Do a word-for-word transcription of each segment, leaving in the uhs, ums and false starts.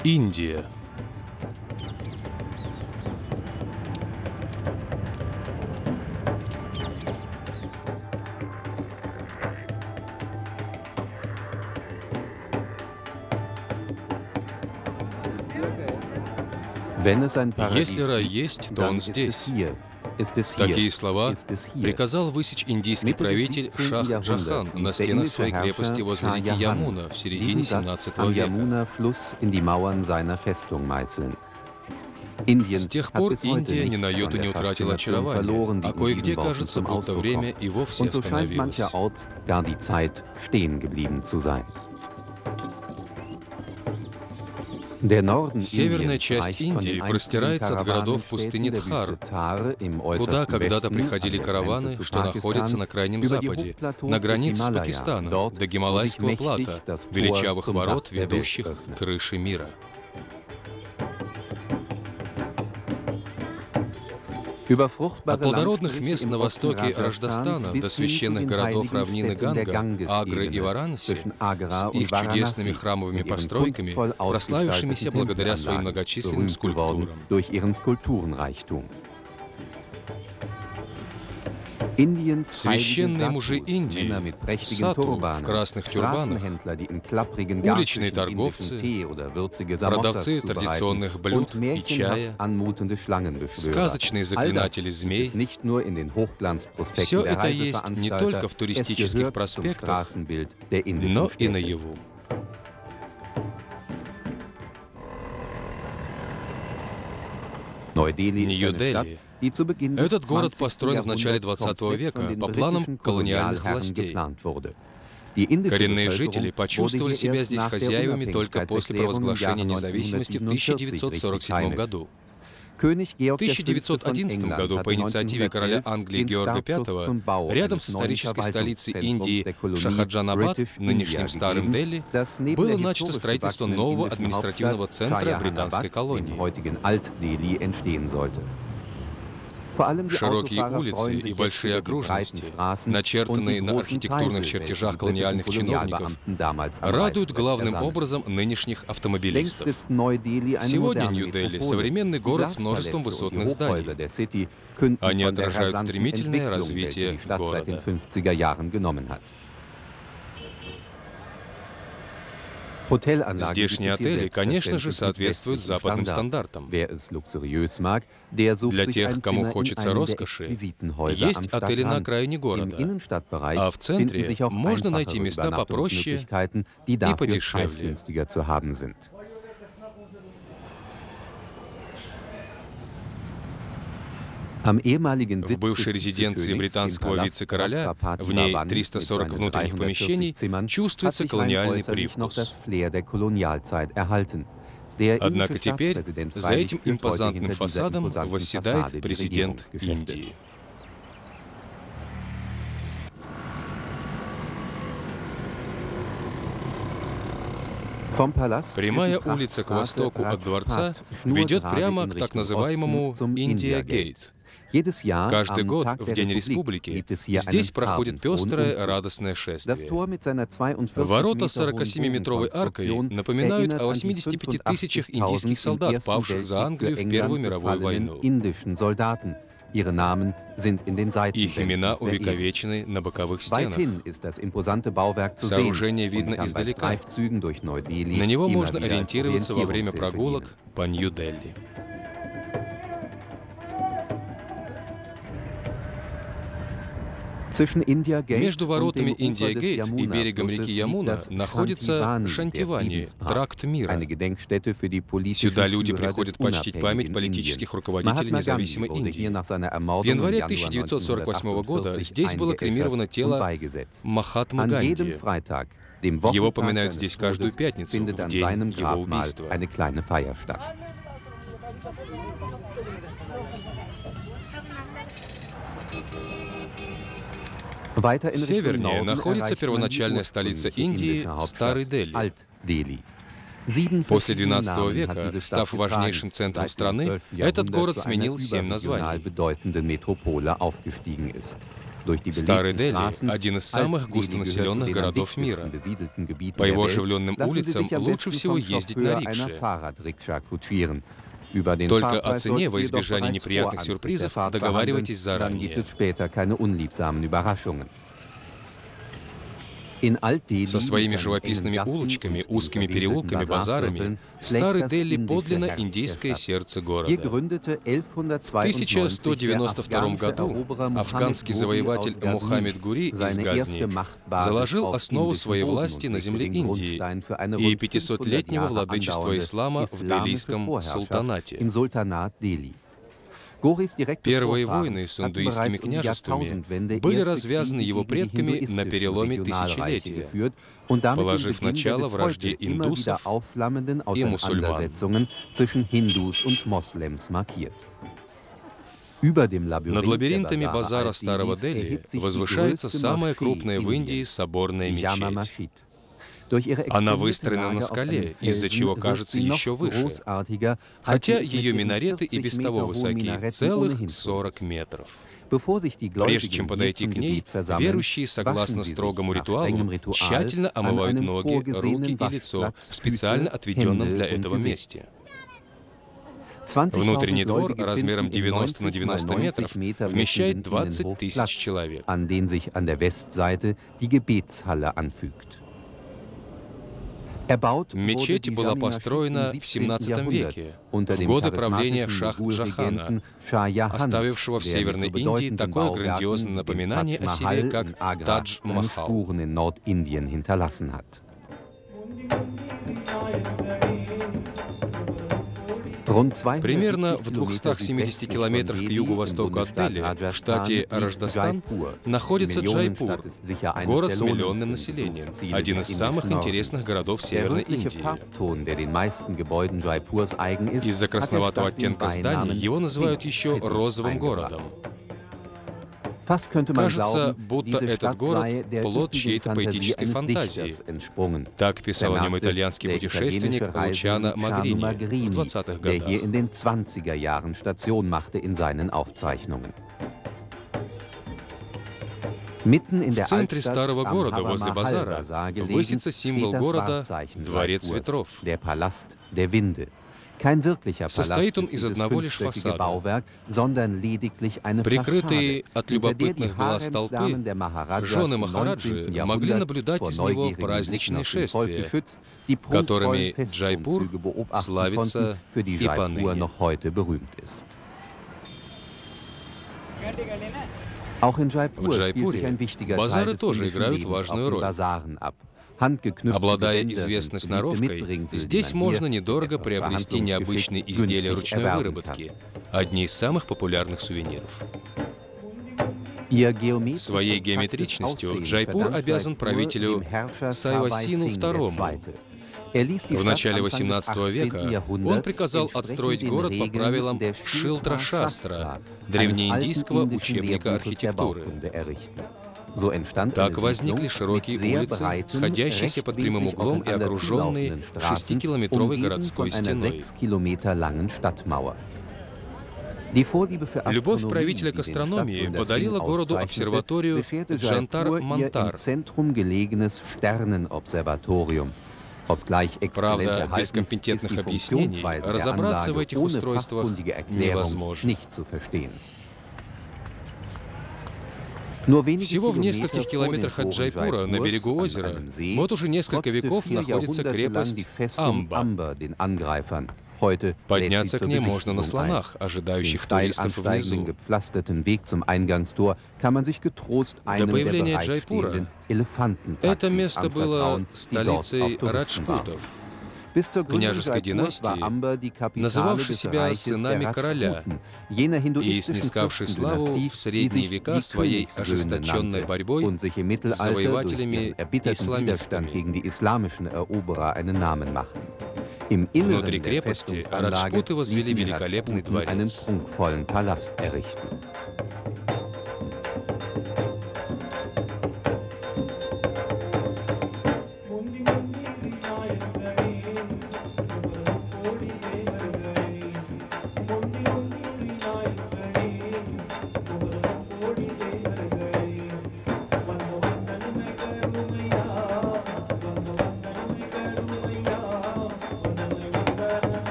Индия. Если рай есть, то он здесь. Такие слова приказал высечь индийский правитель Шах Джахан на стенах своей крепости возле реки Ямуна в середине семнадцатого века. С тех пор Индия ни на йоту не утратила очарования, а кое-где, кажется, будто время и вовсе остановилось. Северная часть Индии простирается от городов пустыни Тхар, куда когда-то приходили караваны, что находятся на Крайнем Западе, на границе с Пакистаном, до Гималайского плато, величавых ворот, ведущих к крыше мира. От плодородных мест на востоке Раджастана до священных городов равнины Ганга, Агры и Варанаси с их чудесными храмовыми постройками, прославившимися благодаря своим многочисленным скульптурам. Священные мужи Индии, сату в красных тюрбанах, уличные торговцы, продавцы традиционных блюд и чая, сказочные заклинатели змей — все это есть не только в туристических проспектах, но и наяву. Нью-Дели. Этот город построен в начале двадцатого века по планам колониальных властей. Коренные жители почувствовали себя здесь хозяевами только после провозглашения независимости в тысяча девятьсот сорок седьмом году. В тысяча девятьсот одиннадцатом году по инициативе короля Англии Георга Пятого рядом с исторической столицей Индии Шахаджанабад, нынешним Старым Дели, было начато строительство нового административного центра британской колонии. Широкие улицы и большие окружности, начертанные на архитектурных чертежах колониальных чиновников, радуют главным образом нынешних автомобилистов. Сегодня Нью-Дели — современный город с множеством высотных зданий. Они отражают стремительное развитие города. Здешние отели, конечно же, соответствуют западным стандартам. Для тех, кому хочется роскоши, есть отели на окраине города, а в центре можно найти места попроще и подешевле. В бывшей резиденции британского вице-короля, в ней триста сорок внутренних помещений, чувствуется колониальный привкус. Однако теперь за этим импозантным фасадом восседает президент Индии. Прямая улица к востоку от дворца ведет прямо к так называемому Индия-гейт. Каждый год, в День Республики, здесь проходит пестрое радостное шествие. Ворота с сорокасемиметровой аркой напоминают о восьмидесяти пяти тысячах индийских солдат, павших за Англию в Первую мировую войну. Их имена увековечены на боковых стенах. Сооружение видно издалека. На него можно ориентироваться во время прогулок по Нью-Дели. Между воротами Индия-гейт и берегом реки Ямуна находится Шантивани, тракт мира. Сюда люди приходят почтить память политических руководителей независимой Индии. В январе тысяча девятьсот сорок восьмого года здесь было кремировано тело Махатмы Ганди. Его поминают здесь каждую пятницу, в день его убийства. Севернее находится первоначальная столица Индии — Старый Дели. После двенадцатого века, став важнейшим центром страны, этот город сменил семь названий. Старый Дели – один из самых густонаселенных городов мира. По его оживленным улицам лучше всего ездить на рикше. Только о цене во избежание неприятных сюрпризов договаривайтесь заранее. Со своими живописными улочками, узкими переулками, базарами, Старый Дели – подлинно индийское сердце города. В тысяча сто девяносто втором году афганский завоеватель Мухаммед Гури из Газни заложил основу своей власти на земле Индии и пятисотлетнего владычества ислама в Делийском султанате. Первые войны с индуистскими княжествами были развязаны его предками на переломе тысячелетия, положив начало вражде индусов и мусульман. Над лабиринтами базара Старого Дели возвышается самая крупная в Индии соборная мечеть. Она выстроена на скале, из-за чего кажется еще выше, хотя ее минареты и без того высоки, целых сорок метров. Прежде чем подойти к ней, верующие, согласно строгому ритуалу, тщательно омывают ноги, руки и лицо в специально отведенном для этого месте. Внутренний двор размером девяносто на девяносто метров вмещает двадцать тысяч человек. Мечеть была построена в семнадесятом веке, в годы правления Шах-Джахана, оставившего в Северной Индии такое грандиозное напоминание о себе, как Тадж-Махал. Примерно в двухстах семидесяти километрах к югу-востоку от Дели, в штате Раджастан, находится Джайпур, город с миллионным населением, один из самых интересных городов Северной Индии. Из-за красноватого оттенка зданий его называют еще розовым городом. Кажется, будто этот город – плод чьей-то поэтической фантазии. Так писал о нем итальянский путешественник Лучано Магрини в двадцатых годах. В центре старого города, возле базара, высится символ города – Дворец ветров. Состоит он из одного лишь фасада. Прикрытые от любопытных глаз толпы, жены Махараджи могли наблюдать из него праздничные шествия, которыми Джайпур славится и поныне. В Джайпуре базары тоже играют важную роль. Обладая известной сноровкой, здесь можно недорого приобрести необычные изделия ручной выработки, одни из самых популярных сувениров. Своей геометричностью Джайпур обязан правителю Сайвасину второму. В начале восемнадцатого века он приказал отстроить город по правилам Шилтра-Шастра, древнеиндийского учебника архитектуры. Так возникли широкие улицы, сходящиеся под прямым углом и окруженные шестикилометровой городской стеной. Любовь правителя к астрономии подарила городу обсерваторию Джантар-Мантар. Правда, без компетентных объяснений разобраться в этих устройствах невозможно. Всего в нескольких километрах от Джайпура, на берегу озера, вот уже несколько веков находится крепость Амба. Подняться к ней можно на слонах, ожидающих туристов внизу. До появления Джайпура это место было столицей раджпутов, княжеской династии, называвшей себя сынами короля и снискавшей славу в средние века своей ожесточенной борьбой с завоевателями-исламистами. Внутри крепости раджпуты возвели великолепный дворец.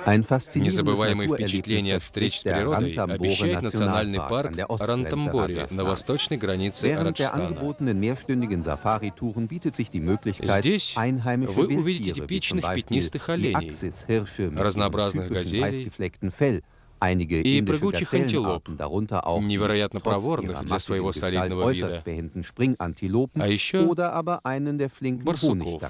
Незабываемые впечатления от встреч с природой обещает национальный парк Рантамбори на восточной границе Раджастана. Здесь вы увидите типичных пятнистых оленей, разнообразных газелей и прыгучих антилоп, невероятно проворных для своего солидного вида, а еще барсуков.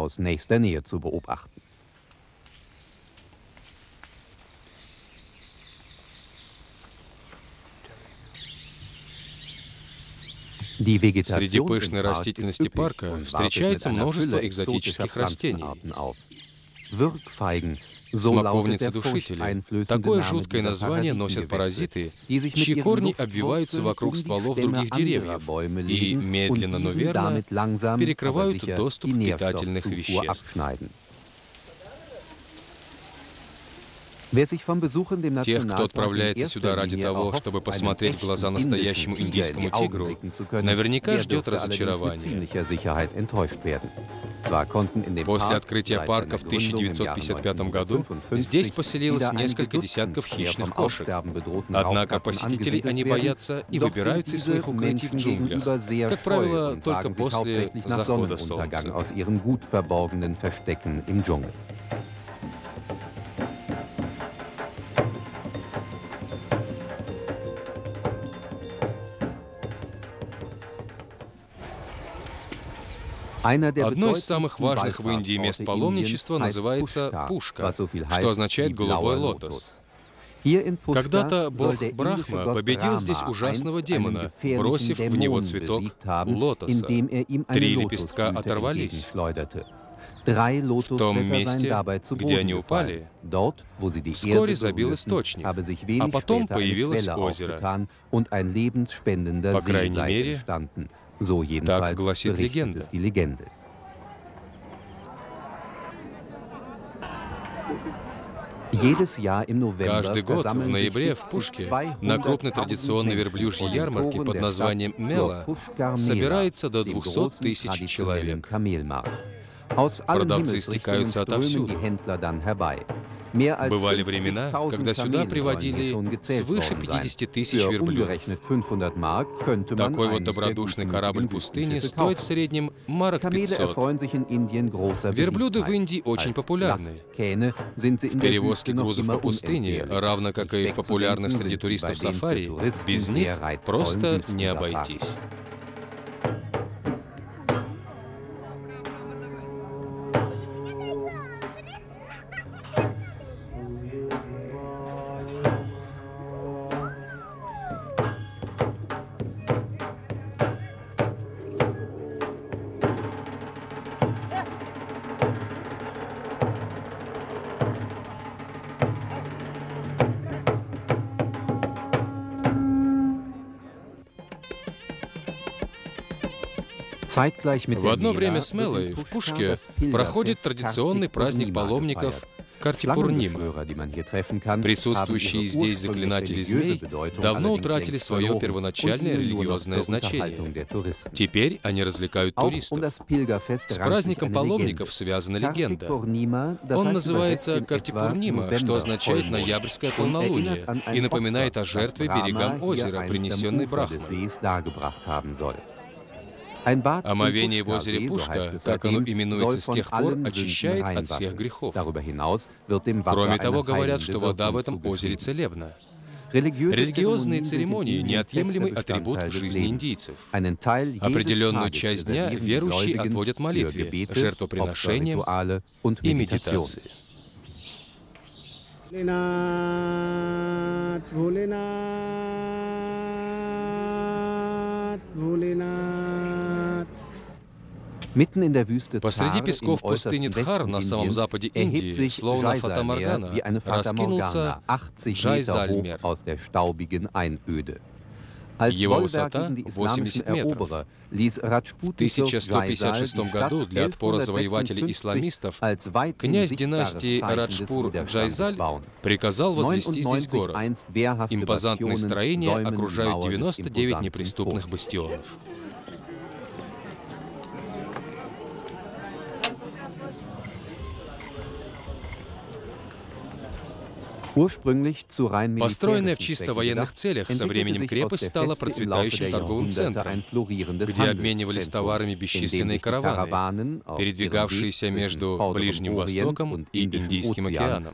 Среди пышной растительности парка встречается множество экзотических растений. Смоковницы-душители. Такое жуткое название носят паразиты, чьи корни обвиваются вокруг стволов других деревьев и, медленно, но верно, перекрывают доступ питательных веществ. Тех, кто отправляется сюда ради того, чтобы посмотреть в глаза настоящему индийскому тигру, наверняка ждет разочарование. После открытия парка в тысяча девятьсот пятьдесят пятом году здесь поселилось несколько десятков хищных кошек. Однако посетителей они боятся и выбираются из своих укрытий в джунглях, как правило, только после захода солнца. Одно из самых важных в Индии мест паломничества называется Пушка, что означает «голубой лотос». Когда-то бог Брахма победил здесь ужасного демона, бросив в него цветок лотоса. Три лепестка оторвались. В том месте, где они упали, вскоре забил источник, а потом появилось озеро. По крайней мере, так гласит легенда. Каждый год в ноябре в Пушке на крупной традиционной верблюжьей ярмарке под названием Мела собирается до двухсот тысяч человек. Продавцы стекаются отовсюду. Бывали времена, когда сюда приводили свыше пятидесяти тысяч верблюдов. Такой вот добродушный корабль пустыни стоит в среднем марок пятьсот. Верблюды в Индии очень популярны. В перевозке грузов по пустыне, равно как и в популярных среди туристов сафари, без них просто не обойтись. В одно время с Мелой в Пушке проходит традиционный праздник паломников Картипурнима. Присутствующие здесь заклинатели змей давно утратили свое первоначальное религиозное значение. Теперь они развлекают туристов. С праздником паломников связана легенда. Он называется Картипурнима, что означает «ноябрьское полнолуние», и напоминает о жертве берегам озера, принесенной Брахмой. Омовение в озере Пушка, как оно именуется с тех пор, очищает от всех грехов. Кроме того, говорят, что вода в этом озере целебна. Религиозные церемонии – неотъемлемый атрибут жизни индийцев. Определенную часть дня верующие отводят молитве, жертвоприношениям и медитации. Посреди песков пустыни Дхар на самом западе Индии, словно фатаморгана, раскинулся Джайсальмер. Его высота — восемьдесят метров. В тысяча сто пятьдесят шестом году для отпора завоевателей-исламистов князь династии Раджпур Джайзаль приказал возвести здесь город. Импозантные строения окружают девяносто девять неприступных бастионов. Построенная в чисто военных целях, со временем крепость стала процветающим торговым центром, где обменивались товарами бесчисленные караваны, передвигавшиеся между Ближним Востоком и Индийским океаном.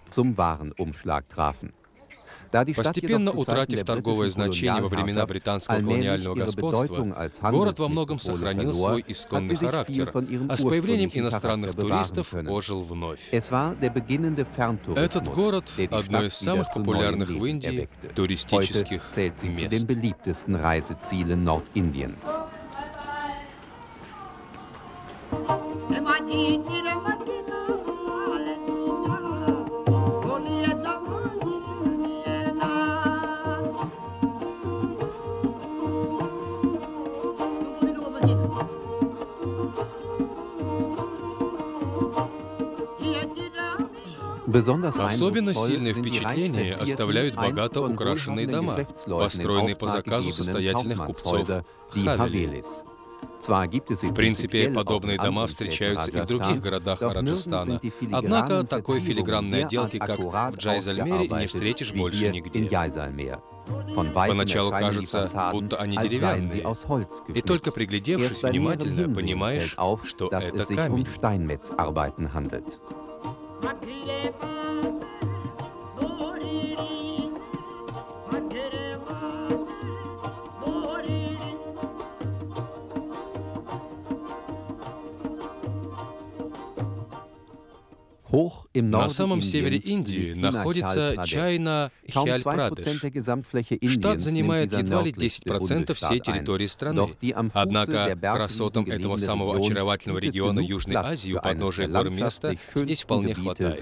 Постепенно утратив торговое значение во времена британского колониального господства, город во многом сохранил свой исконный характер, а с появлением иностранных туристов ожил вновь. Этот город – одно из самых популярных в Индии туристических мест. Особенно сильное впечатление оставляют богато украшенные дома, построенные по заказу состоятельных купцов Хавели. В принципе, подобные дома встречаются и в других городах Раджастана, однако такой филигранной отделки, как в Джайсальмере, не встретишь больше нигде. Поначалу кажется, будто они деревянные, и только приглядевшись внимательно, понимаешь, что это камень. На самом севере Индии находится Чайна-Хьяль-Прадеш. Штат занимает едва ли десять процентов всей территории страны. Однако красотам этого самого очаровательного региона Южной Азии у подножия гор места здесь вполне хватает.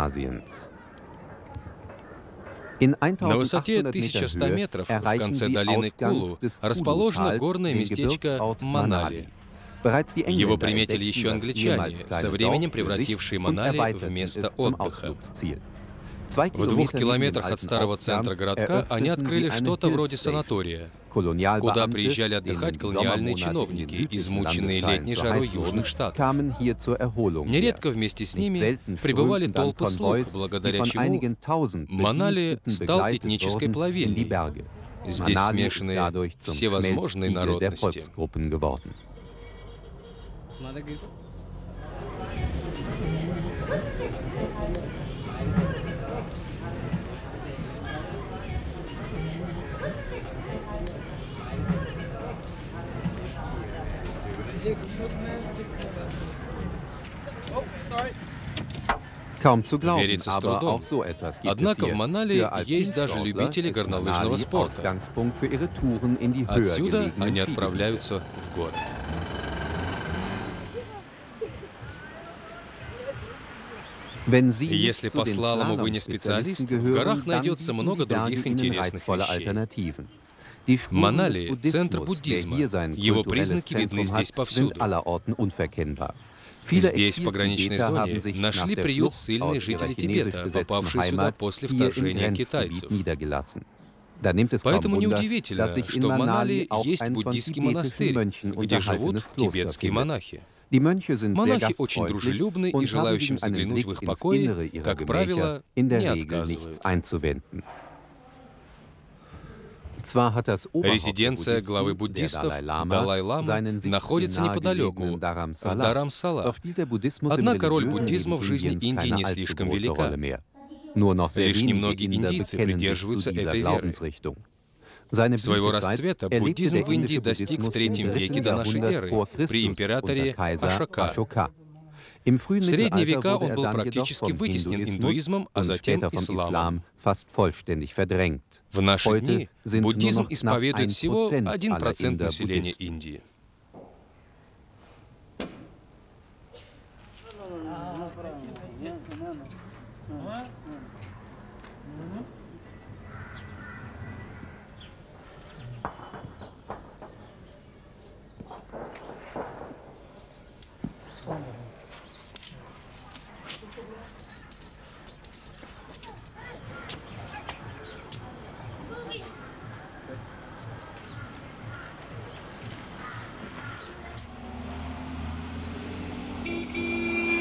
На высоте тысяча сто метров в конце долины Кулу расположено горное местечко Манали. Его приметили еще англичане, со временем превратившие Манали в место отдыха. В двух километрах от старого центра городка они открыли что-то вроде санатория, куда приезжали отдыхать колониальные чиновники, измученные летней жарой южных штатов. Нередко вместе с ними прибывали толпы слуг, благодаря чему Манали стал этнической плавильней. Здесь смешаны всевозможные народности. Верится с трудом. Однако в Манали есть даже любители горнолыжного спорта. Отсюда они отправляются в горы. Если по слалому вы не специалист, в горах найдется много других интересных вещей. Манали – центр буддизма. Его признаки видны здесь повсюду. Здесь, в пограничной зоне, нашли приют ссыльные жители Тибета, попавшие сюда после вторжения китайцев. Поэтому неудивительно, что в Манали есть буддийский монастырь, где живут тибетские монахи. Монахи очень дружелюбны и желающим заглянуть в их покои, как правило, не отказывают. Резиденция главы буддистов Далай-лама находится неподалеку, в Дарам-Сала. Однако роль буддизма в жизни Индии не слишком велика. Лишь немногие индийцы придерживаются этой веры. Своего расцвета буддизм в Индии достиг в третьем веке до нашей эры при императоре Ашока. В средние века он был практически вытеснен индуизмом, а затем исламом. В наши дни буддизм исповедует всего один процент населения Индии.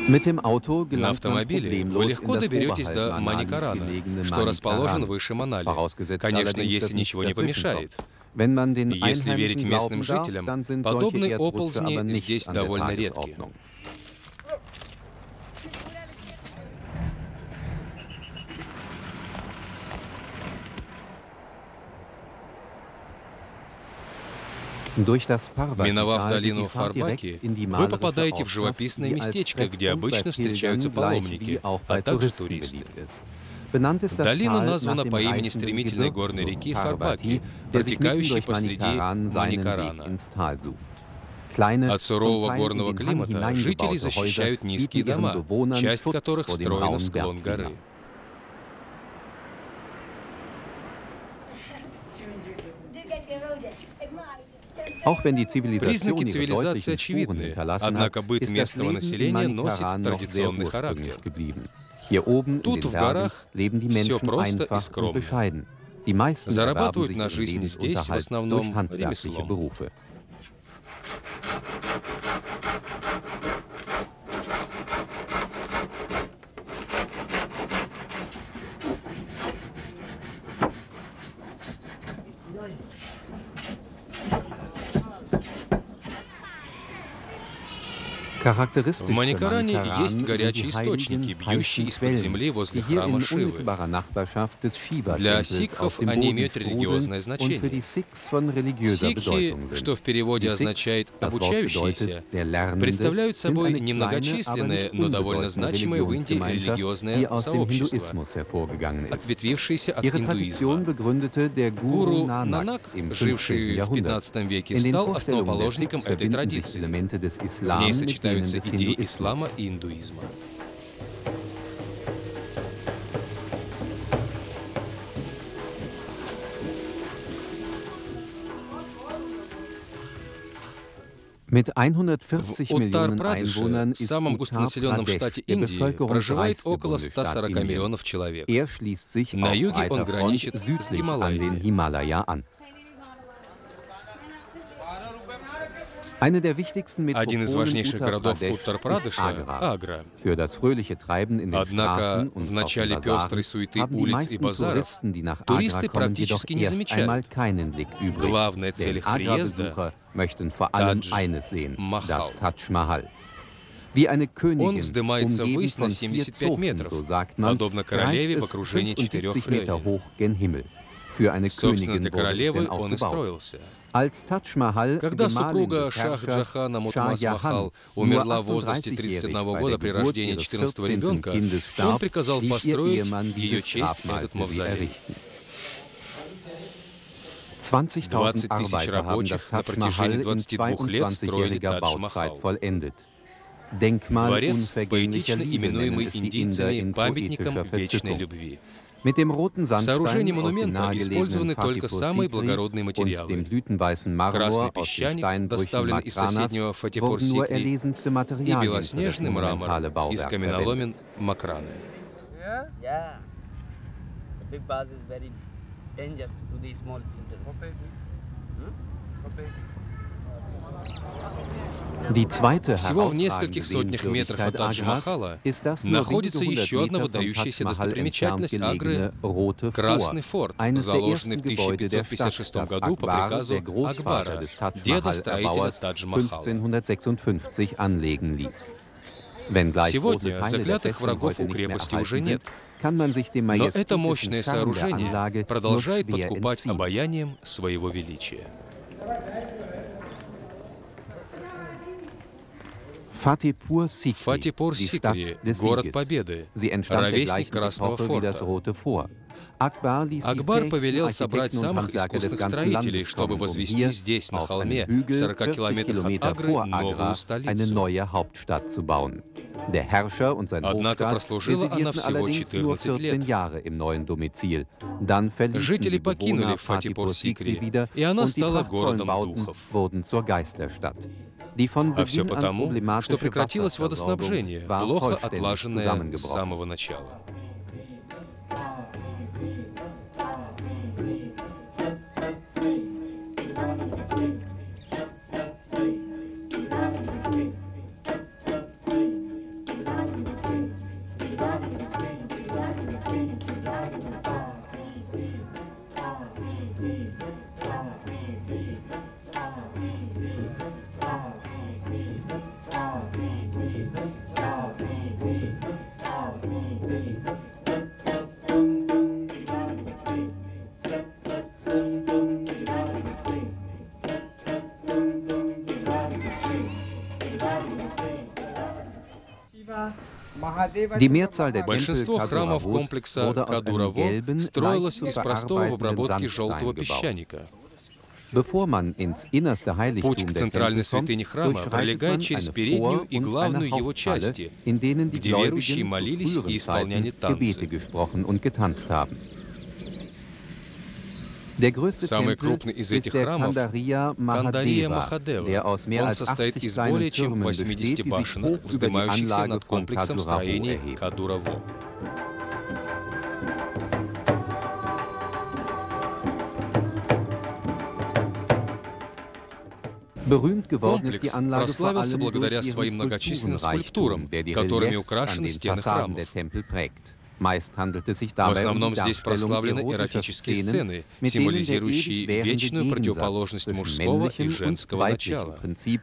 На автомобиле вы легко доберетесь до Маникарана, что расположен выше Манали. Конечно, если ничего не помешает. Если верить местным жителям, подобные оползни здесь довольно редки. Миновав долину Фарбаки, вы попадаете в живописное местечко, где обычно встречаются паломники, а также туристы. Долина названа по имени стремительной горной реки Фарбаки, протекающей посреди Маникарана. От сурового горного климата жители защищают низкие дома, часть которых встроена в склон горы. Признаки цивилизации очевидны, однако быт местного населения носит традиционный характер. Тут, в горах, все просто и скромно. Зарабатывают на жизнь здесь в основном ремеслом. В Маникаране есть горячие источники, бьющие из-под земли возле храма Шивы. Для сикхов они имеют религиозное значение. Сикхи, что в переводе означает «обучающиеся», представляют собой немногочисленное, но довольно значимое в Индии религиозное сообщество, ответвившееся от индуизма. Гуру Нанак, живший в пятнадцатом веке, стал основоположником этой традиции. В ней сочетаются идеи ислама и индуизма. В Уттар-Прадеше, самом густонаселенном штате Индии, проживает около ста сорока миллионов человек. На юге он граничит с Гималаями. Один из важнейших городов Уттар-Прадеша — Агра. Однако в начале пестрой суеты улиц и базаров туристы практически не замечают. Главная цель их приезда — Тадж-Махал. Он вздымается ввысь на семьдесят пять метров, подобно королеве в окружении четырех фрейлин. Собственно, для королевы он и строился. Когда супруга Шах-Джахана Мутаммаз-Махал умерла в возрасте тридцати одного года при рождении четырнадцатого ребенка, он приказал построить в ее честь этот мавзолей. двадцать тысяч рабочих на протяжении двадцати двух лет строили Тадж-Махал. Дворец, поэтично именуемый индийцами памятником вечной любви. В сооружении монумента использованы только самые благородные материалы. Красный песчаник доставлен из соседнего Фатепур-Сикри и белоснежный мрамор из каменоломен Макраны. Всего в нескольких сотнях метров от Тадж-Махала находится еще одна выдающаяся достопримечательность Агры — Красный форт, заложенный в тысяча пятьсот пятьдесят шестом году по приказу Акбара, деда строителя Тадж-Махала. Сегодня заклятых врагов у крепости уже нет, но это мощное сооружение продолжает подкупать обаянием своего величия. Фатепур-Сикри — город Победы, ровесник Красного форта. Акбар повелел собрать самых искусных строителей, чтобы возвести здесь, на холме, в сорока километрах от Агры, новую столицу. Однако прослужила она всего четырнадцать лет. Жители покинули Фатепур-Сикри, и она стала городом духов. А все потому, что прекратилось водоснабжение, плохо отлаженное с самого начала. Большинство храмов комплекса Кадураво строилось из простого в обработке желтого песчаника. Путь к центральной святыне храма пролегает через переднюю и главную его части, где верующие молились и исполняли танцы. Самый крупный из этих храмов — Кандария Махадева. Он состоит из более чем восьмидесяти башенок, вздымающихся над комплексом строений Кадураво. Комплекс прославился благодаря своим многочисленным скульптурам, которыми украшены стены храмов. В основном здесь прославлены эротические сцены, символизирующие вечную противоположность мужского и женского начала.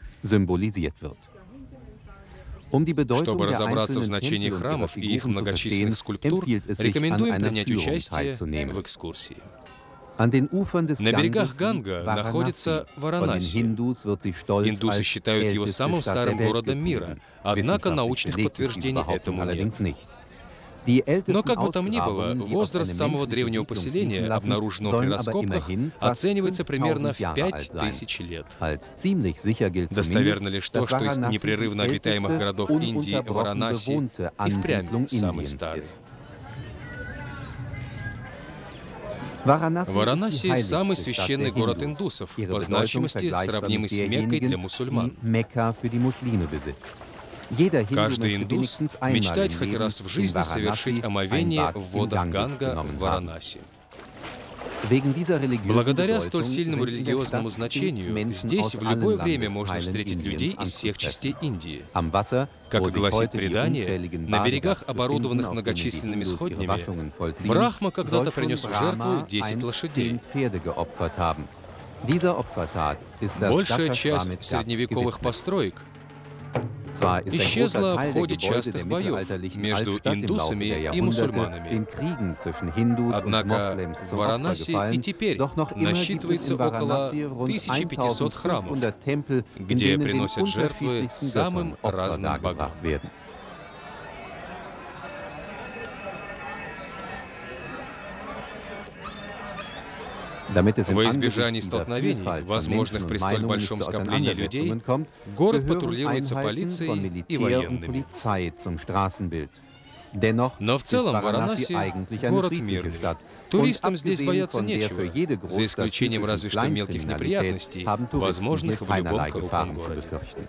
Чтобы разобраться в значении храмов и их многочисленных скульптур, рекомендуем принять участие в экскурсии. На берегах Ганга находится Варанаси. Индусы считают его самым старым городом мира, однако научных подтверждений этому нет. Но как бы там ни было, возраст самого древнего поселения, обнаруженного при раскопках, оценивается примерно в пять тысяч лет. Достоверно лишь то, что из непрерывно обитаемых городов Индии Варанаси и впрямь самый старый. Варанаси – самый священный город индусов, по значимости сравнимый с Меккой для мусульман. Каждый индус мечтает хоть раз в жизни совершить омовение в водах Ганга в Варанаси. Благодаря столь сильному религиозному значению, здесь в любое время можно встретить людей из всех частей Индии. Как и гласит предание, на берегах, оборудованных многочисленными сходнями, Брахма когда-то принес в жертву десять лошадей. Большая часть средневековых построек исчезла в ходе частых боев между индусами и мусульманами. Однако в Варанаси и теперь насчитывается около тысячи пятисот храмов, где приносят жертвы самым разным богам. Во избежание столкновений, возможных при столь большом скоплении людей, город патрулируется полицией и военными. Но в целом Варанаси — город мирный. Туристам здесь бояться нечего, за исключением разве что мелких неприятностей, возможных в любом крупном городе.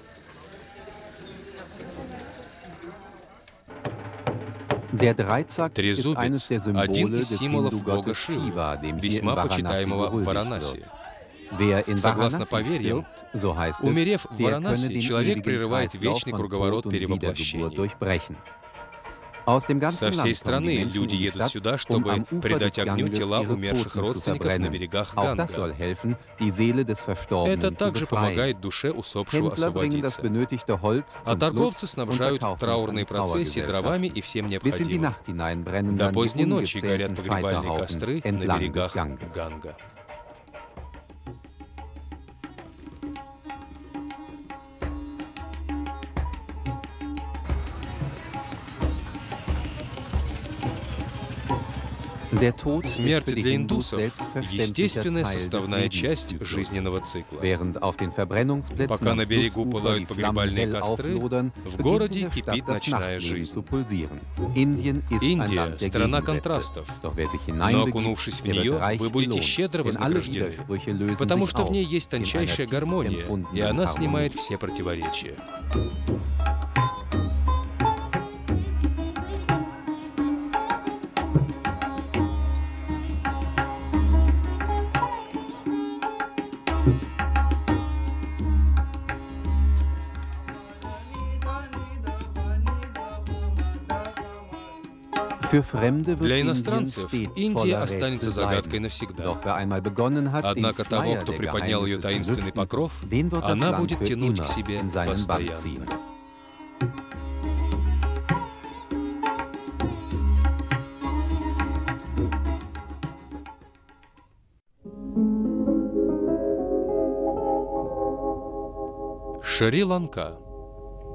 Трезубец — один из символов бога Шивы, весьма почитаемого в Варанаси. Согласно поверьям, умерев в Варанаси, человек прерывает вечный круговорот перевоплощений. Со всей страны люди едут сюда, чтобы предать огню тела умерших родственников на берегах Ганга. Это также помогает душе усопшего освободиться. А торговцы снабжают траурные процессии дровами и всем необходимым. До поздней ночи горят погребальные костры на берегах Ганга. Смерть для индусов — естественная составная часть жизненного цикла. Пока на берегу пылают погребальные костры, в городе кипит ночная жизнь. Индия — страна контрастов, но окунувшись в нее, вы будете щедро вознаграждены, потому что в ней есть тончайшая гармония, и она снимает все противоречия. Для иностранцев Индия останется загадкой навсегда. Однако того, кто приподнял ее таинственный покров, она будет тянуть к себе постоянно. Шри-Ланка.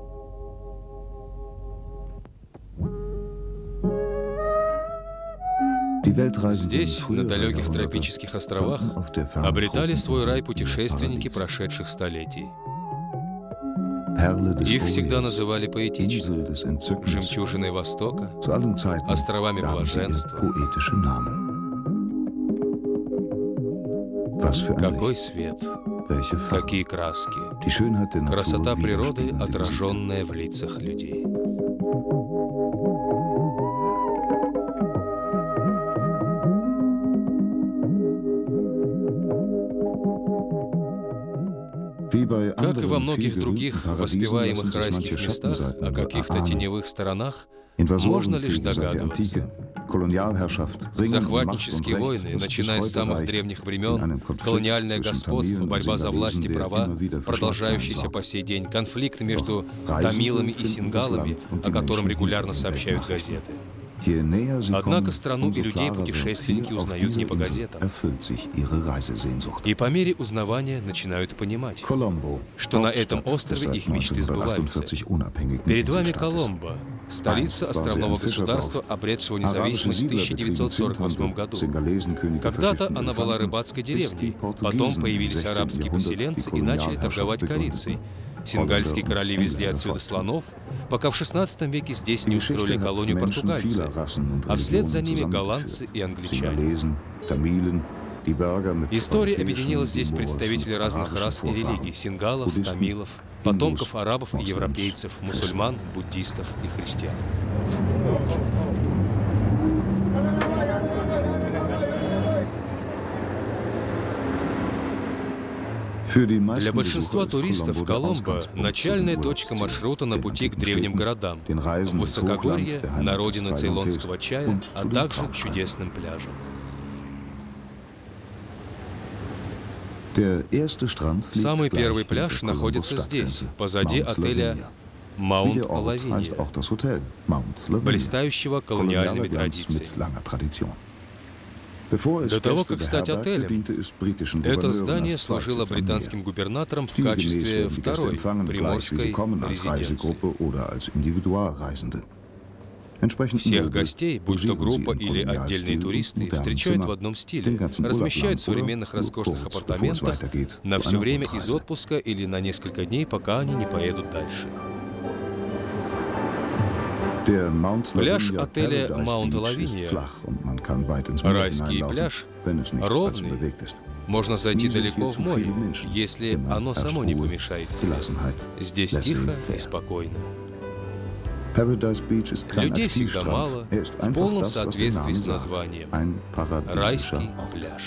Здесь, на далеких тропических островах, обретали свой рай путешественники прошедших столетий. Их всегда называли поэтично, жемчужиной Востока, островами блаженства. Какой свет, какие краски, красота природы, отраженная в лицах людей. Как и во многих других воспеваемых райских местах, о каких-то теневых сторонах можно лишь догадываться. Захватнические войны, начиная с самых древних времен, колониальное господство, борьба за власть и права, продолжающийся по сей день, конфликт между тамилами и сингалами, о котором регулярно сообщают газеты. Однако страну и людей путешественники узнают не по газетам. И по мере узнавания начинают понимать, что на этом острове их мечты сбываются. Перед вами Коломбо, столица островного государства, обретшего независимость в тысяча девятьсот сорок восьмом году. Когда-то она была рыбацкой деревней, потом появились арабские поселенцы и начали торговать корицей. Сингальские короли везли отсюда слонов, пока в шестнадцатом веке здесь не устроили колонию португальцы, а вслед за ними голландцы и англичане. История объединила здесь представителей разных рас и религий – сингалов, тамилов, потомков арабов и европейцев, мусульман, буддистов и христиан. Для большинства туристов Коломбо – начальная точка маршрута на пути к древним городам, в высокогорье, на родину цейлонского чая, а также к чудесным пляжам. Самый первый пляж находится здесь, позади отеля Маунт Лавиния, блистающего колониальными традициями. До того, как стать отелем, это здание служило британским губернатором в качестве второй приморской резиденции. Всех гостей, будь то группа или отдельные туристы, встречают в одном стиле, размещают в современных роскошных апартаментах на все время из отпуска или на несколько дней, пока они не поедут дальше. Пляж отеля Маунт Лавиния, райский пляж, ровный, можно зайти далеко в море, если оно само не помешает. Здесь тихо и спокойно. Людей всегда мало, в полном соответствии с названием – райский пляж.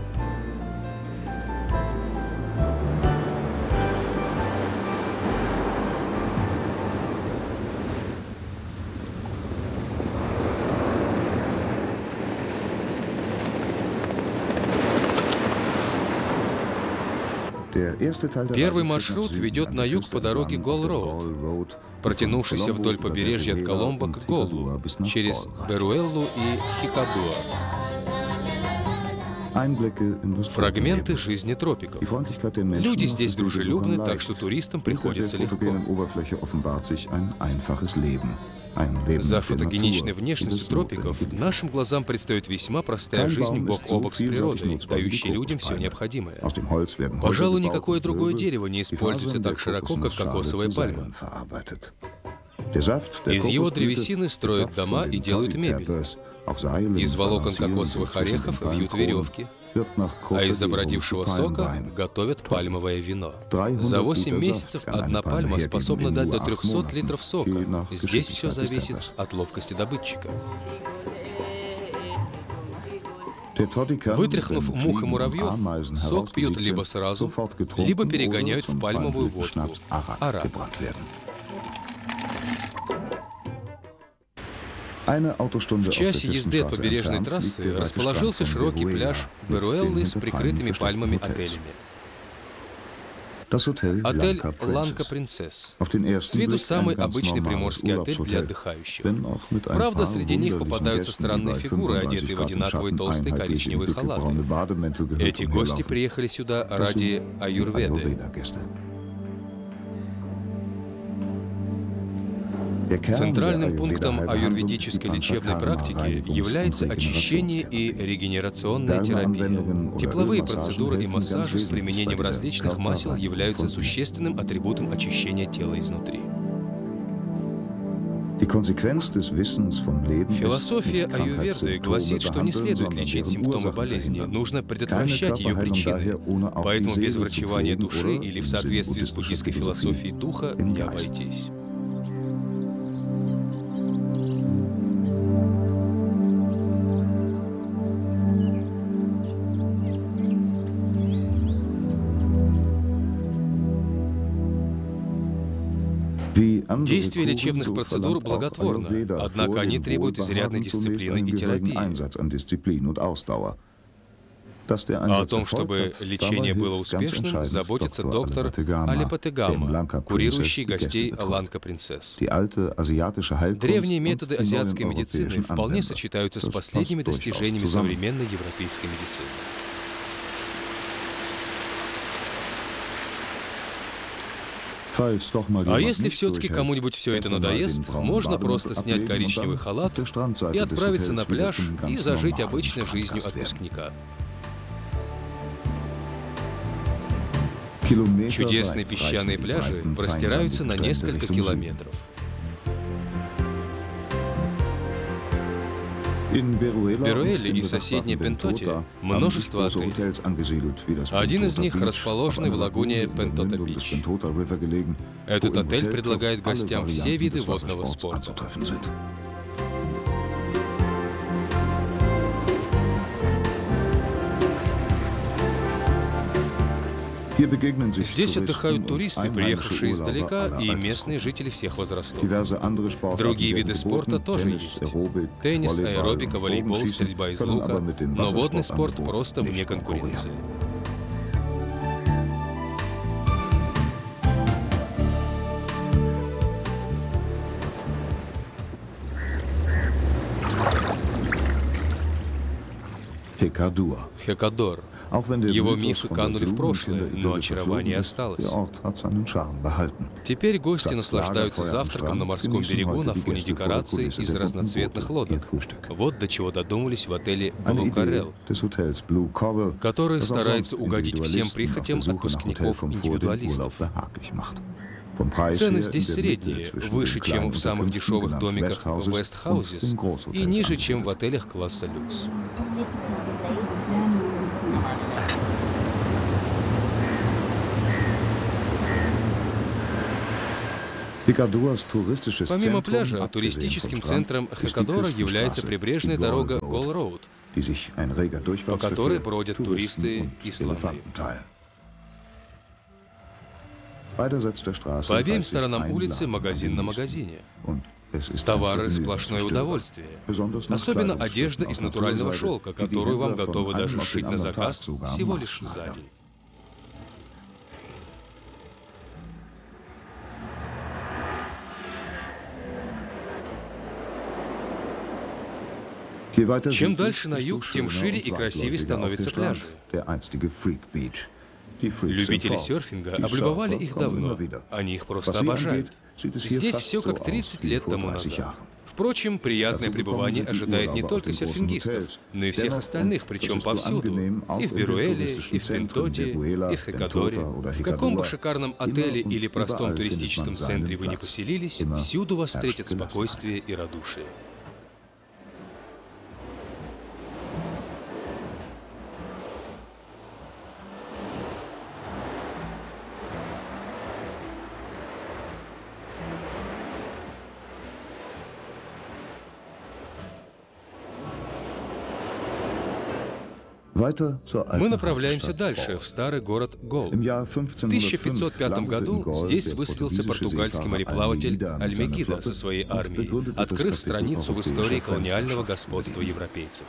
Первый маршрут ведет на юг по дороге Гол-Роуд, протянувшейся вдоль побережья от Коломбо к Голу, через Беруэллу и Хикадуа. Фрагменты жизни тропиков. Люди здесь дружелюбны, так что туристам приходится легко. За фотогеничной внешностью тропиков нашим глазам предстоит весьма простая жизнь бок о бок с природой, дающей людям все необходимое. Пожалуй, никакое другое дерево не используется так широко, как кокосовая пальма. Из его древесины строят дома и делают мебель. Из волокон кокосовых орехов вьют веревки, а из забродившего сока готовят пальмовое вино. За восемь месяцев одна пальма способна дать до трёхсот литров сока. Здесь все зависит от ловкости добытчика. Вытряхнув мух и муравьев, сок пьют либо сразу, либо перегоняют в пальмовую водку – арак. В часе езды от побережной трассы расположился широкий пляж Беруэллы с прикрытыми пальмами отелями. Отель «Ланка Принцесс». С виду самый обычный приморский отель для отдыхающих. Правда, среди них попадаются странные фигуры, одетые в одинаковые толстые коричневые халаты. Эти гости приехали сюда ради аюрведы. Центральным пунктом аюрведической лечебной практики является очищение и регенерационная терапия. Тепловые процедуры и массажи с применением различных масел являются существенным атрибутом очищения тела изнутри. Философия аюрведы гласит, что не следует лечить симптомы болезни, нужно предотвращать ее причины, поэтому без врачевания души или в соответствии с буддийской философией духа не обойтись. Действие лечебных процедур благотворно, однако они требуют изрядной дисциплины и терапии. А о том, чтобы лечение было успешным, заботится доктор Алипатыгама, курирующий гостей Ланка-принцесс. Древние методы азиатской медицины вполне сочетаются с последними достижениями современной европейской медицины. А если все-таки кому-нибудь все это надоест, можно просто снять коричневый халат и отправиться на пляж и зажить обычной жизнью отпускника. Чудесные песчаные пляжи простираются на несколько километров. В Беруэле и соседней Пентоте множество отелей. Один из них расположен в лагуне Пентота-Бич. Этот отель предлагает гостям все виды водного спорта. Здесь отдыхают туристы, приехавшие издалека, и местные жители всех возрастов. Другие виды спорта тоже есть. Теннис, аэробика, волейбол, стрельба из лука, но водный спорт просто вне конкуренции. Хекадор. Его мифы канули в прошлое, но очарование осталось. Теперь гости наслаждаются завтраком на морском берегу на фоне декораций из разноцветных лодок. Вот до чего додумались в отеле Blue Coral, который старается угодить всем прихотям отпускников-индивидуалистов. Цены здесь средние, выше, чем в самых дешевых домиках в West Houses и ниже, чем в отелях класса люкс. Помимо пляжа, туристическим центром Хекадора является прибрежная дорога Гол Роуд, по которой бродят туристы и слоны. По обеим сторонам улицы магазин на магазине. Товары — сплошное удовольствие. Особенно одежда из натурального шелка, которую вам готовы даже сшить на заказ всего лишь за день. Чем дальше на юг, тем шире и красивее становятся пляжи. Любители серфинга облюбовали их давно, они их просто обожают. Здесь все как тридцать лет тому назад. Впрочем, приятное пребывание ожидает не только серфингистов, но и всех остальных, причем повсюду. И в Беруэле, и в Пентоте, и в Хекадоре. В каком бы шикарном отеле или простом туристическом центре вы ни поселились, всюду вас встретят спокойствие и радушие. Мы направляемся дальше, в старый город Гол. В тысяча пятьсот пятом году здесь высадился португальский мореплаватель Альмегида со своей армией, открыв страницу в истории колониального господства европейцев.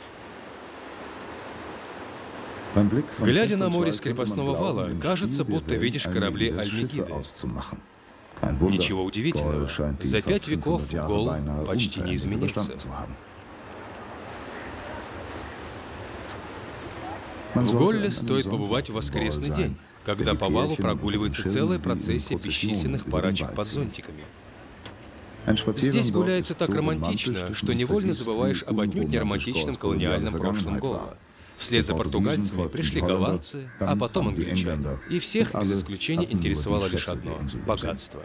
Глядя на море с крепостного вала, кажется, будто видишь корабли Альмегиды. Ничего удивительного, за пять веков Гол почти не изменился. В Голле стоит побывать в воскресный день, когда по валу прогуливается целая процессия бесчисленных парочек под зонтиками. Здесь гуляется так романтично, что невольно забываешь об отнюдь неромантичном колониальном прошлом Гоа. Вслед за португальцами пришли голландцы, а потом англичане. И всех без исключения интересовало лишь одно – богатство.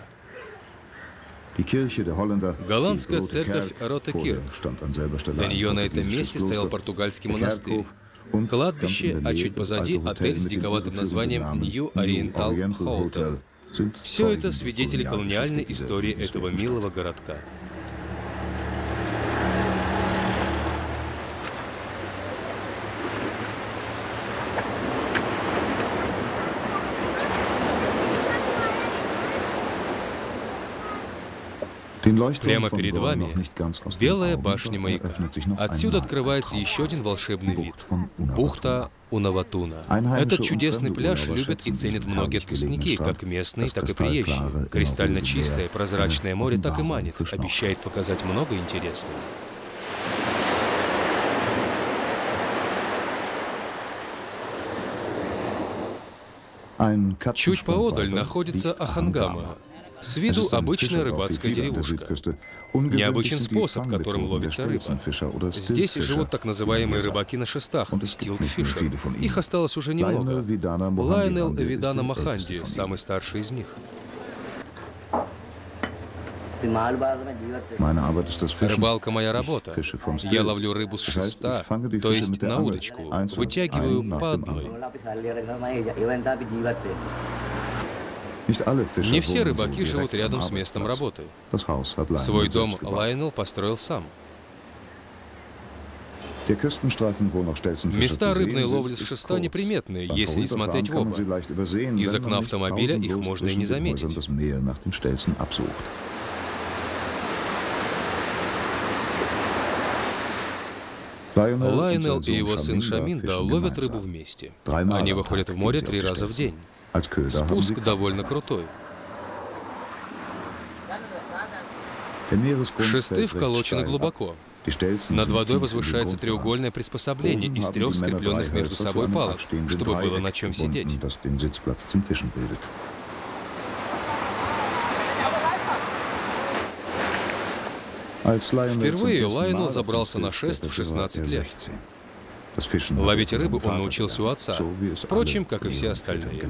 Голландская церковь Роте-Кирк. До нее на этом месте стоял португальский монастырь. Кладбище, а чуть позади отель с диковатым названием Нью Ориентал Хоутел. Все это свидетели колониальной истории этого милого городка. Прямо перед вами белая башня маяка. Отсюда открывается еще один волшебный вид – бухта Унаватуна. Этот чудесный пляж любят и ценят многие отпускники, как местные, так и приезжие. Кристально чистое, прозрачное море так и манит, обещает показать много интересного. Чуть поодаль находится Ахангама. С виду обычная рыбацкая деревушка. Необычен способ, которым ловится рыба. Здесь живут так называемые рыбаки на шестах, стилтфишер. Их осталось уже немного. Лайонел Видана Маханди, самый старший из них. Рыбалка — моя работа. Я ловлю рыбу с шеста, то есть на удочку, вытягиваю по одной. Не все рыбаки живут рядом с местом работы. Свой дом Лайонел построил сам. Места рыбной ловли с шеста неприметные, если не смотреть в оба. Из окна автомобиля их можно и не заметить. Лайонел и его сын Шаминда ловят рыбу вместе. Они выходят в море три раза в день. Спуск довольно крутой. Шесты вколочены глубоко. Над водой возвышается треугольное приспособление из трех скрепленных между собой палок, чтобы было на чем сидеть. Впервые Лайонел забрался на шест в шестнадцать лет. Ловить рыбу он научился у отца, впрочем, как и все остальные.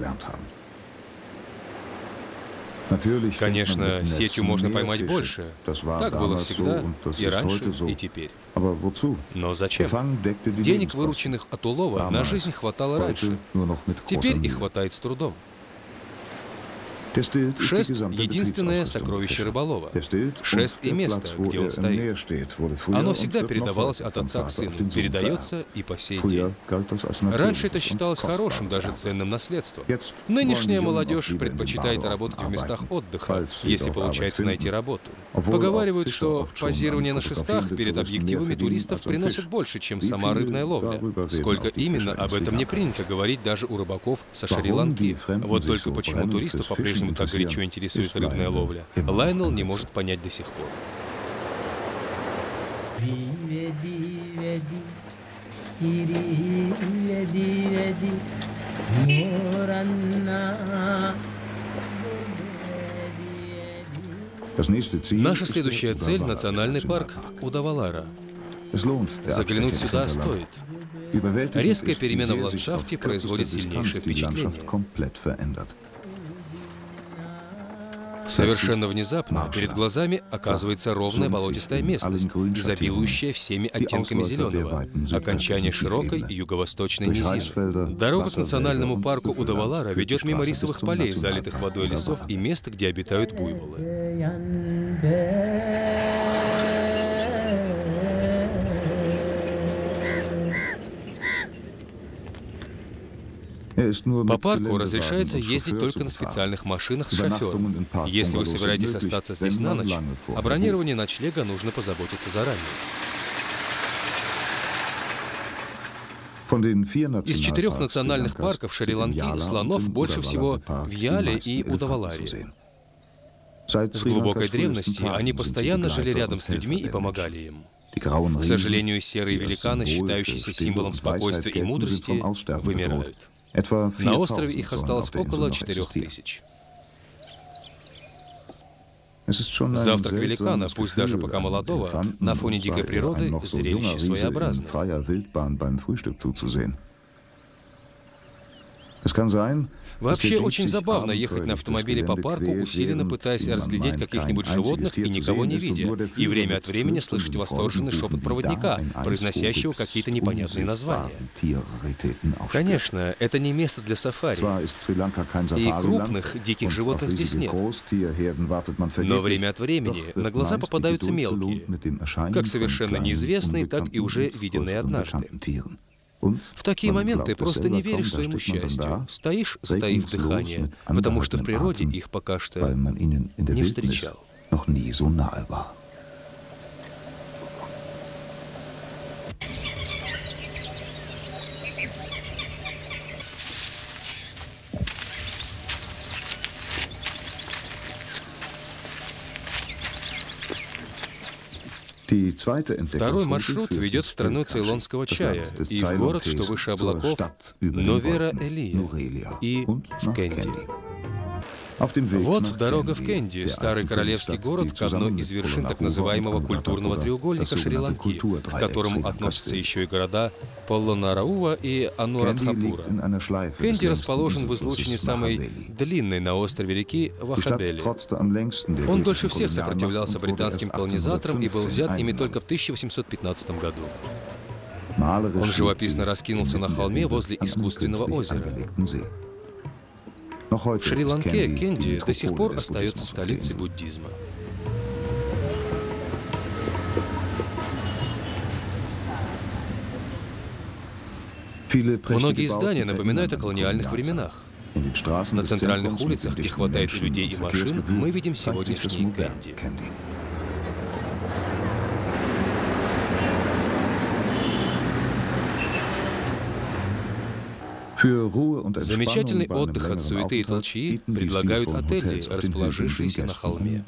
Конечно, сетью можно поймать больше. Так было всегда, и раньше, и теперь. Но зачем? Денег, вырученных от улова, на жизнь хватало раньше. Теперь их хватает с трудом. Шест — единственное сокровище рыболова. Шест и место, где он стоит. Оно всегда передавалось от отца к сыну, передается и по сей день. Раньше это считалось хорошим, даже ценным наследством. Нынешняя молодежь предпочитает работать в местах отдыха, если получается найти работу. Поговаривают, что позирование на шестах перед объективами туристов приносит больше, чем сама рыбная ловля. Сколько именно, об этом не принято говорить даже у рыбаков со Шри-Ланки. Вот только почему туристов по-прежнему так горячо интересует рыбная ловля, Лайонел не может понять до сих пор. Наша следующая цель — национальный парк Удавалара. Заглянуть сюда стоит. Резкая перемена в ландшафте производит сильнейшее впечатление. Совершенно внезапно перед глазами оказывается ровная болотистая местность, изобилующая всеми оттенками зеленого, окончание широкой юго-восточной низины. Дорога к национальному парку Удавалара ведет мимо рисовых полей, залитых водой лесов, и мест, где обитают буйволы. По парку разрешается ездить только на специальных машинах с шофером. Если вы собираетесь остаться здесь на ночь, о бронировании ночлега нужно позаботиться заранее. Из четырех национальных парков Шри-Ланки слонов больше всего в Яле и Удаваларе. С глубокой древности они постоянно жили рядом с людьми и помогали им. К сожалению, серые великаны, считающиеся символом спокойствия и мудрости, вымирают. На острове их осталось около четырех тысяч. Завтрак великана, пусть даже пока молодого, на фоне дикой природы зрелище своеобразное. Вообще очень забавно ехать на автомобиле по парку, усиленно пытаясь разглядеть каких-нибудь животных и никого не видя, и время от времени слышать восторженный шепот проводника, произносящего какие-то непонятные названия. Конечно, это не место для сафари, и крупных диких животных здесь нет. Но время от времени на глаза попадаются мелкие, как совершенно неизвестные, так и уже виденные однажды. В такие моменты просто не веришь своему счастью, стоишь, затаив дыхание, потому что в природе их пока что не встречал. Второй маршрут ведет в страну цейлонского чая и в город, что выше облаков, Нувера-Элия и в Кенди. Вот дорога в Кенди, старый королевский город, к одной из вершин так называемого культурного треугольника Шри-Ланки, к которому относятся еще и города Полонарауа и Анурадхапура. Кенди расположен в излучине самой длинной на острове реки Вахабели. Он дольше всех сопротивлялся британским колонизаторам и был взят ими только в тысяча восемьсот пятнадцатом году. Он живописно раскинулся на холме возле искусственного озера. В Шри-Ланке Кенди до сих пор остается столицей буддизма. Многие здания напоминают о колониальных временах. На центральных улицах, где хватает людей и машин, мы видим сегодняшний Кенди. Замечательный отдых от суеты и толчии предлагают отели, расположившиеся на холме.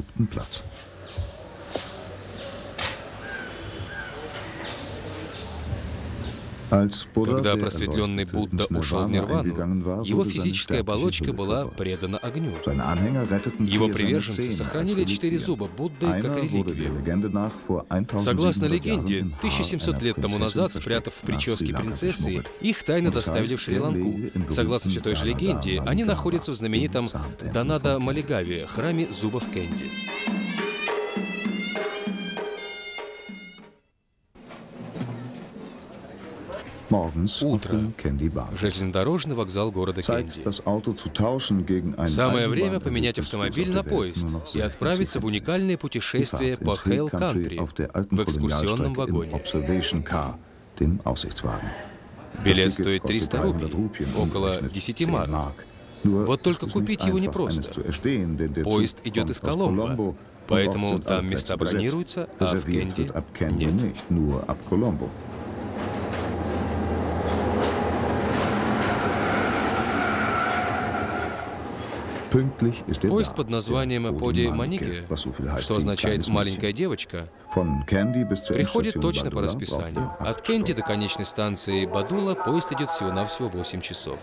Когда просветленный Будда ушел в нирвану, его физическая оболочка была предана огню. Его приверженцы сохранили четыре зуба Будды как реликвию. Согласно легенде, тысяча семьсот лет тому назад, спрятав в прическе принцессы, их тайно доставили в Шри-Ланку. Согласно все той же легенде, они находятся в знаменитом Данада-Малигаве, храме зубов Кенди. Утро. Железнодорожный вокзал города Кенди. Самое время поменять автомобиль на поезд и отправиться в уникальное путешествие по Хейл Кантри в экскурсионном вагоне. Билет стоит триста рупий, около десяти марок. Вот только купить его непросто. Поезд идет из Коломбо, поэтому там места бронируются, а в Кенди нет. Поезд под названием Поди Манике, что означает «маленькая девочка», приходит точно по расписанию. От Кенди до конечной станции Бадула поезд идет всего-навсего восемь часов.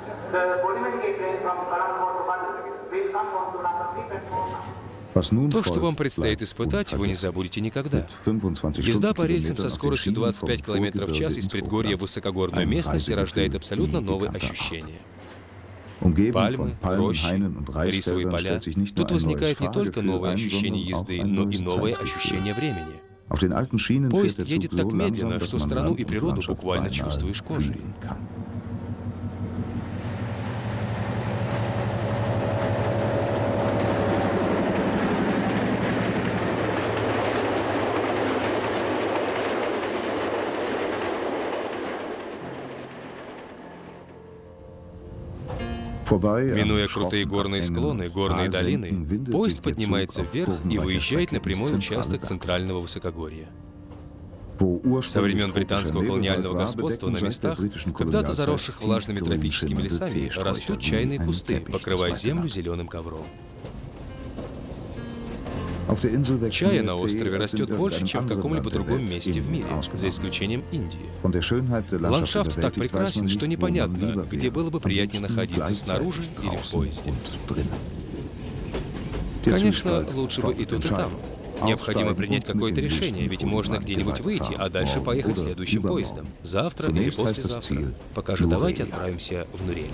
То, что вам предстоит испытать, вы не забудете никогда. Езда по рельсам со скоростью двадцать пять километров в час из предгорья в высокогорную местность рождает абсолютно новые ощущения. Пальмы, рощи, рисовые поля. Тут возникает не только новое ощущение езды, но и новое ощущение времени. Поезд едет так медленно, что страну и природу буквально чувствуешь кожей. Минуя крутые горные склоны, горные долины, поезд поднимается вверх и выезжает на прямой участок центрального высокогорья. Со времен британского колониального господства на местах, когда-то заросших влажными тропическими лесами, растут чайные кусты, покрывая землю зеленым ковром. Чая на острове растет больше, чем в каком-либо другом месте в мире, за исключением Индии. Ландшафт так прекрасен, что непонятно, где было бы приятнее находиться, снаружи или в поезде. Конечно, лучше бы и тут, и там. Необходимо принять какое-то решение, ведь можно где-нибудь выйти, а дальше поехать следующим поездом. Завтра или послезавтра. Пока же давайте отправимся в Нурель.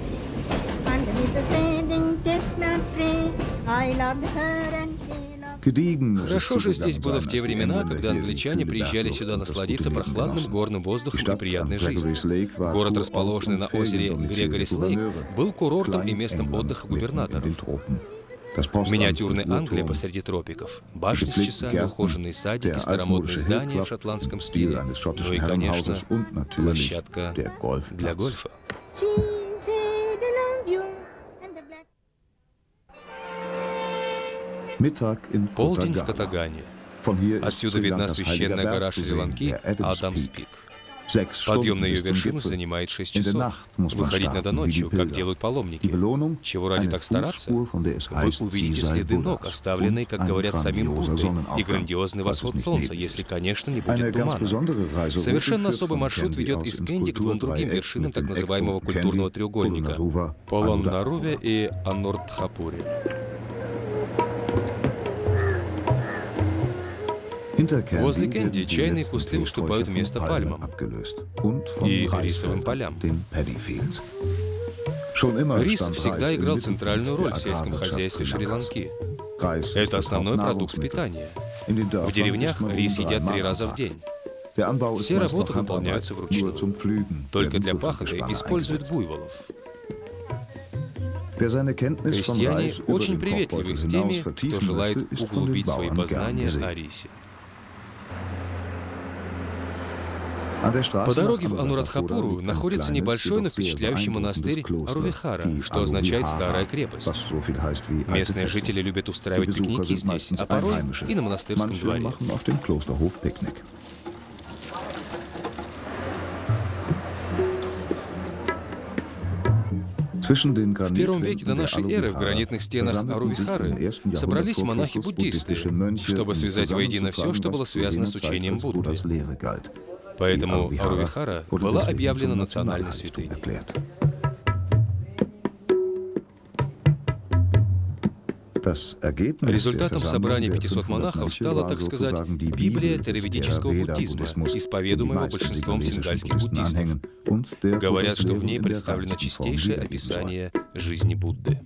Хорошо же здесь было в те времена, когда англичане приезжали сюда насладиться прохладным горным воздухом и приятной жизнью. Город, расположенный на озере Грегорис-Лейк, был курортом и местом отдыха губернаторов. Миниатюрная Англия посреди тропиков, башни с часами, ухоженные садики, старомодные здания в шотландском стиле, ну и, конечно, площадка для гольфа. Полдень в Катагане. Отсюда видна священная гора Шри-Ланки Адамс-Пик. Подъем на ее вершину занимает шесть часов. Выходить надо ночью, как делают паломники. Чего ради так стараться? Вы увидите следы ног, оставленные, как говорят, самим Буддой, и грандиозный восход солнца, если, конечно, не будет тумана. Совершенно особый маршрут ведет из Кенди к двум другим вершинам так называемого культурного треугольника — Полоннаруве и Анурдхапуре. Возле Кенди чайные кусты уступают место пальмам и рисовым полям. Рис всегда играл центральную роль в сельском хозяйстве Шри-Ланки. Это основной продукт питания. В деревнях рис едят три раза в день. Все работы выполняются вручную. Только для пахоты используют буйволов. Крестьяне очень приветливы с теми, кто желает углубить свои познания о рисе. По дороге в Анурадхапуру находится небольшой, но впечатляющий монастырь Арувихара, что означает «старая крепость». Местные жители любят устраивать пикники здесь, а порой и на монастырском дворе. В первом веке до нашей эры в гранитных стенах Арувихары собрались монахи-буддисты, чтобы связать воедино все, что было связано с учением Будды. Поэтому Арувихара была объявлена национальной святыней. Результатом собрания пятисот монахов стала, так сказать, Библия тераведического буддизма, исповедуемого большинством сингальских буддистов. Говорят, что в ней представлено чистейшее описание жизни Будды.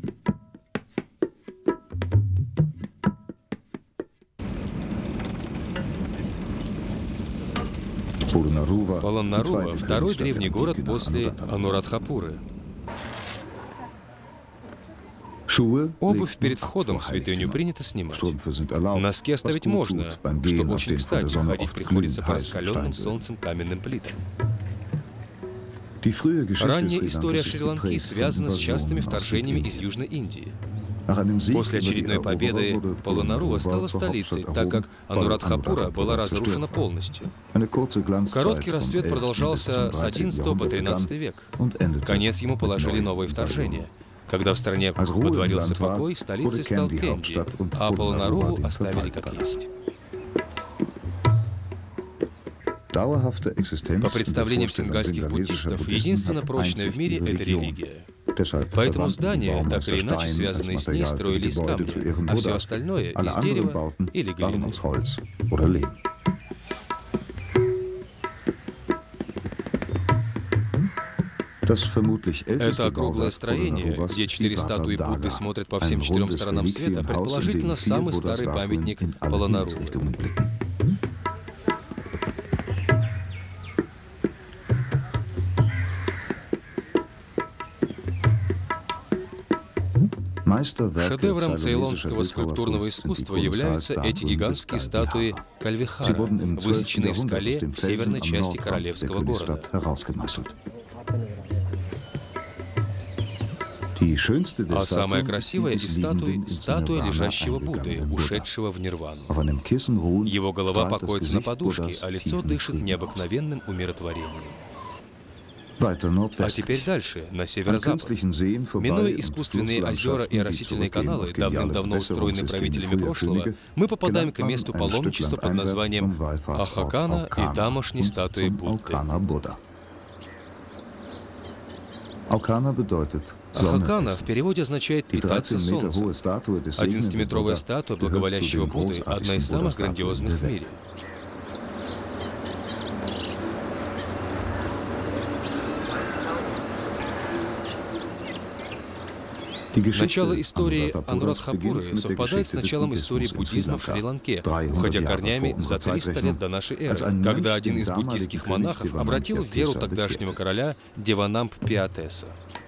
Полоннарува — второй древний город после Анурадхапуры. Обувь перед входом в святыню принято снимать. Носки оставить можно, что очень кстати, ходить приходится по раскаленным солнцем каменным плитам. Ранняя история Шри-Ланки связана с частыми вторжениями из Южной Индии. После очередной победы Полоннарува стала столицей, так как Анурадхапура была разрушена полностью. Короткий расцвет продолжался с одиннадцатого по тринадцатый век. Конец ему положили новые вторжения. Когда в стране водворился покой, столицей стал Кенди, а Полоннаруву оставили как есть. По представлениям сингальских буддистов, единственно прочная в мире — это религия. Поэтому здания, так или иначе связанные с ней, строили из камня, а все остальное — из дерева или глины. Это округлое строение, где четыре статуи Будды смотрят по всем четырем сторонам света, предположительно самый старый памятник Полоннарувы. Шедевром цейлонского скульптурного искусства являются эти гигантские статуи Кальвихара, высеченные в скале в северной части королевского города. А самая красивая из статуй — статуя лежащего Будды, ушедшего в нирвану. Его голова покоится на подушке, а лицо дышит необыкновенным умиротворением. А теперь дальше, на северо-запад. Минуя искусственные озера и оросительные каналы, давным-давно устроенные правителями прошлого, мы попадаем к месту паломничества под названием Ахакана и тамошней статуи Будды. Ахакана в переводе означает «питаться солнцем». одиннадцатиметровая статуя благоволящего Будды – одна из самых грандиозных в мире. Начало истории Анурадхапуры совпадает с началом истории буддизма в Шри-Ланке, уходя корнями за триста лет до нашей эры, когда один из буддийских монахов обратил в веру тогдашнего короля Деванамп-Пиатеса.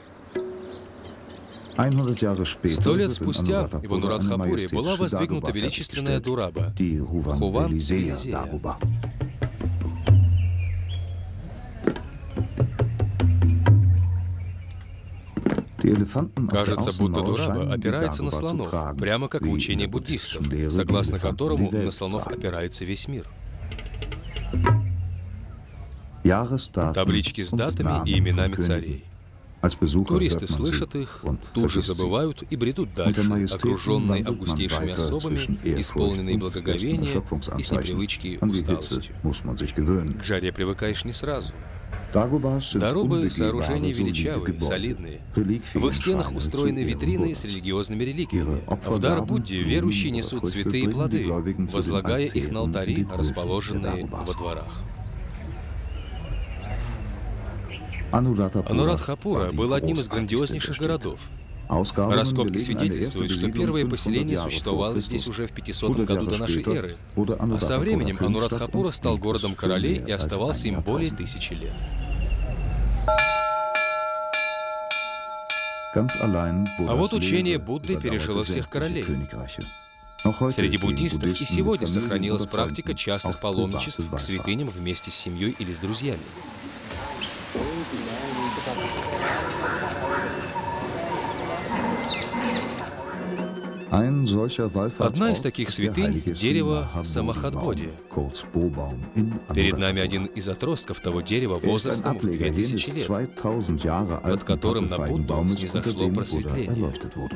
Сто лет спустя в Анурадхапуре была воздвигнута величественная дураба — Хуван Элизея. Кажется, будто дураба опирается на слонов, прямо как в учении буддистов, согласно которому на слонов опирается весь мир. Таблички с датами и именами царей. Туристы слышат их, тут же забывают и бредут дальше, окруженные августейшими особами, исполненные благоговения и с непривычки усталостью. К жаре привыкаешь не сразу. Дарубы — сооружения величавые, солидные. В их стенах устроены витрины с религиозными реликвиями. В дар Будде верующие несут цветы и плоды, возлагая их на алтари, расположенные во дворах. Анурадхапура был одним из грандиознейших городов. Раскопки свидетельствуют, что первое поселение существовало здесь уже в пятисотом году до нашей эры, а со временем Анурадхапура стал городом королей и оставался им более тысячи лет. А вот учение Будды пережило всех королей. Среди буддистов и сегодня сохранилась практика частых паломничеств к святыням вместе с семьей или с друзьями. Одна из таких святынь — дерево Самахадбодhi. Перед нами один из отростков того дерева возрастом в две тысячи лет, под которым на Будду снизошло просветление.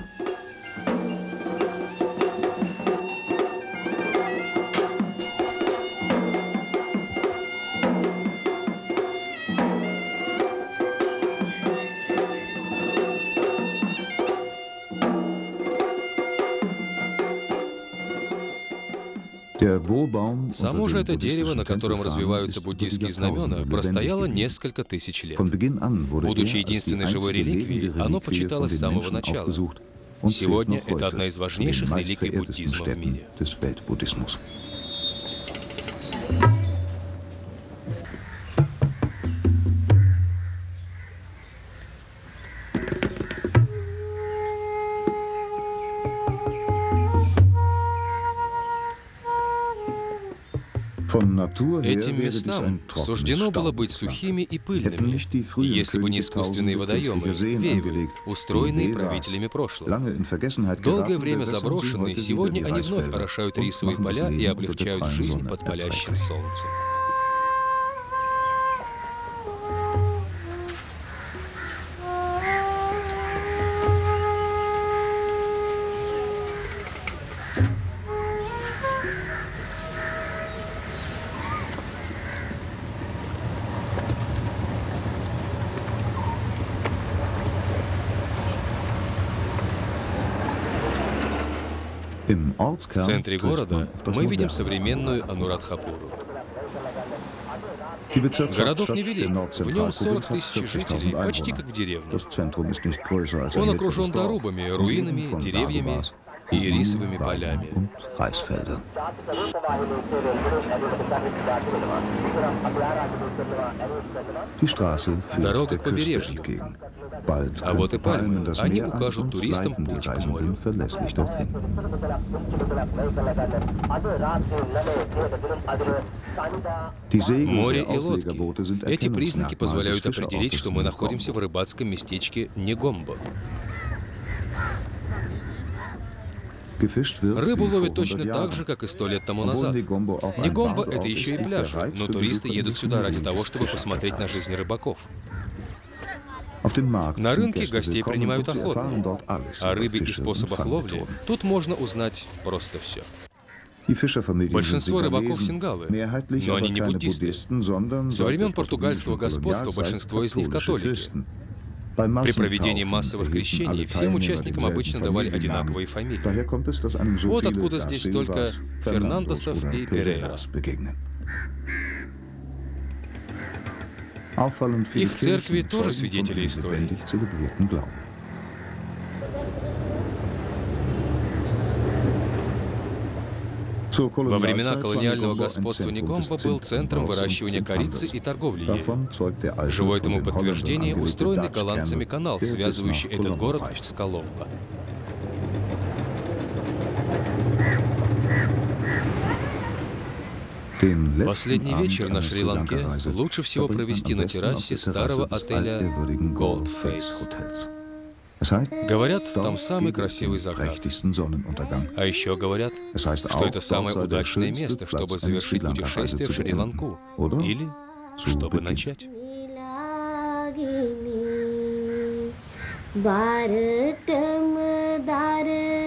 Само же это дерево, на котором развиваются буддийские знамена, простояло несколько тысяч лет. Будучи единственной живой реликвией, оно почиталось с самого начала. Сегодня это одна из важнейших реликвий буддизма в мире. Этим местам суждено было быть сухими и пыльными, если бы не искусственные водоемы, вейвы, устроенные правителями прошлого. Долгое время заброшенные, сегодня они вновь орошают рисовые поля и облегчают жизнь под палящим солнцем. В центре города мы видим современную Анурадхапуру. Городок невелик, в нем сорок тысяч жителей, почти как в деревне. Он окружен дарубами, руинами, деревьями и рисовыми полями. Дорога к побережью. А вот и пальмы. Они укажут туристам путь к морю. Море и лодки. Эти признаки позволяют определить, что мы находимся в рыбацком местечке Негомбо. Рыбу ловят точно так же, как и сто лет тому назад. Негомбо — это еще и пляжи, но туристы едут сюда ради того, чтобы посмотреть на жизнь рыбаков. На рынке гостей принимают охотно. О рыбе и способах ловли тут можно узнать просто все. Большинство рыбаков сингалы, но они не буддисты. Со времен португальского господства большинство из них католики. При проведении массовых крещений всем участникам обычно давали одинаковые фамилии. Вот откуда здесь столько Фернандесов и Перейра. Их церкви тоже свидетели истории. Во времена колониального господства Негомбо был центром выращивания корицы и торговли ею. Живое тому подтверждение — устроенный голландцами канал, связывающий этот город с Коломбо. Последний вечер на Шри-Ланке лучше всего провести на террасе старого отеля Goldface. Говорят, там самый красивый закат. А еще говорят, что это самое удачное место, чтобы завершить путешествие в Шри-Ланку. Или чтобы начать. Bharat Madara